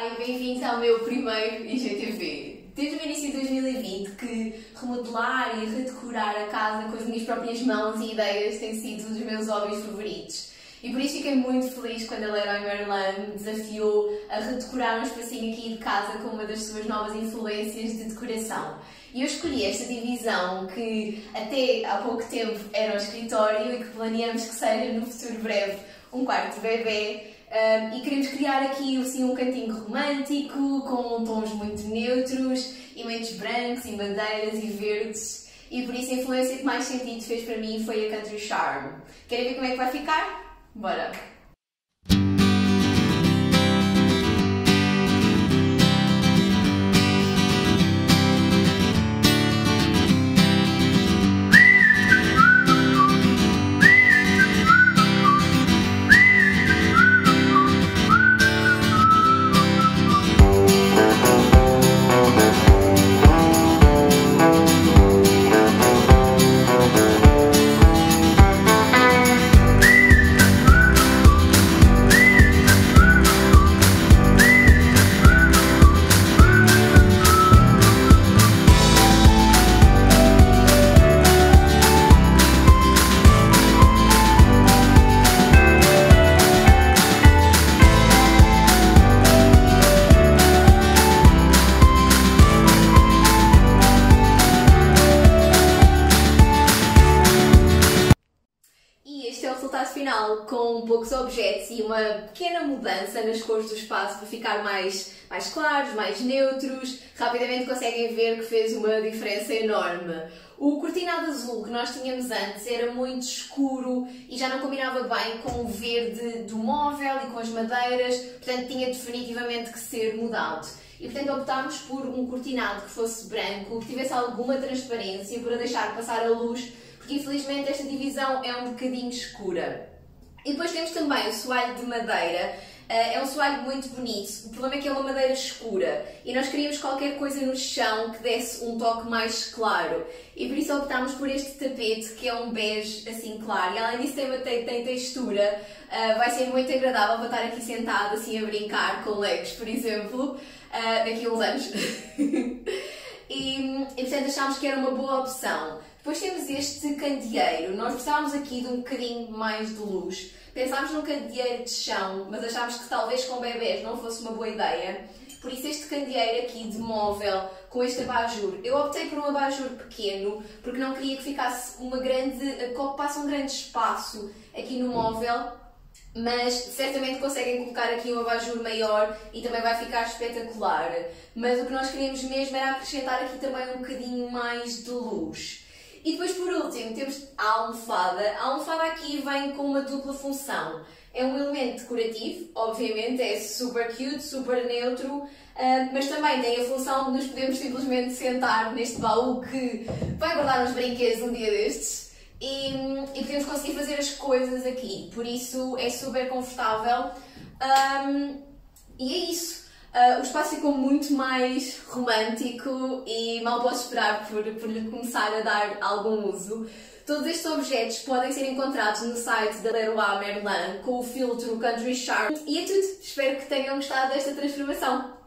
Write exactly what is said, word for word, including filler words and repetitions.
e bem-vindos ao meu primeiro I G T V. Desde o início de dois mil e vinte que remodelar e redecorar a casa com as minhas próprias mãos e ideias tem sido um dos meus hobbies favoritos. E por isso fiquei muito feliz quando a Leroy Merlin me desafiou a redecorar um espacinho aqui de casa com uma das suas novas influências de decoração. E eu escolhi esta divisão que até há pouco tempo era um escritório e que planeamos que seja no futuro breve um quarto de bebê. Um, e queremos criar aqui assim, um cantinho romântico, com tons muito neutros, elementos brancos e madeiras e verdes. E por isso a influência que mais sentido fez para mim foi a Country Charm. Querem ver como é que vai ficar? Bora! Este é o resultado final, com poucos objetos e uma pequena mudança nas cores do espaço para ficar mais, mais claros, mais neutros. Rapidamente conseguem ver que fez uma diferença enorme. O cortinado azul que nós tínhamos antes era muito escuro e já não combinava bem com o verde do móvel e com as madeiras, portanto tinha definitivamente que ser mudado. E portanto optámos por um cortinado que fosse branco, que tivesse alguma transparência para deixar passar a luz, porque infelizmente esta divisão é um bocadinho escura. E depois temos também o soalho de madeira. É um soalho muito bonito, o problema é que é uma madeira escura e nós queríamos qualquer coisa no chão que desse um toque mais claro e por isso optámos por este tapete que é um bege assim claro e além disso tem, tem, tem textura, uh, vai ser muito agradável para estar aqui sentado assim a brincar com legos, por exemplo, uh, daqui a uns anos. e, e portanto achámos que era uma boa opção. Depois temos este candeeiro, nós precisávamos aqui de um bocadinho mais de luz. Pensámos num candeeiro de chão, mas achámos que talvez com bebés não fosse uma boa ideia. Por isso este candeeiro aqui de móvel, com este abajur, eu optei por um abajur pequeno, porque não queria que ficasse uma grande, que ocupasse um grande espaço aqui no móvel, mas certamente conseguem colocar aqui um abajur maior e também vai ficar espetacular. Mas o que nós queríamos mesmo era acrescentar aqui também um bocadinho mais de luz. E depois, por último, temos a almofada. A almofada aqui vem com uma dupla função. É um elemento decorativo, obviamente, é super cute, super neutro, mas também tem a função de nos podermos simplesmente sentar neste baú que vai guardar uns brinquedos um dia destes e, e podemos conseguir fazer as coisas aqui. Por isso é super confortável um, e é isso. Uh, o espaço ficou muito mais romântico e mal posso esperar por, por lhe começar a dar algum uso. Todos estes objetos podem ser encontrados no site da Leroy Merlin com o filtro Country Charm. E é tudo! Espero que tenham gostado desta transformação.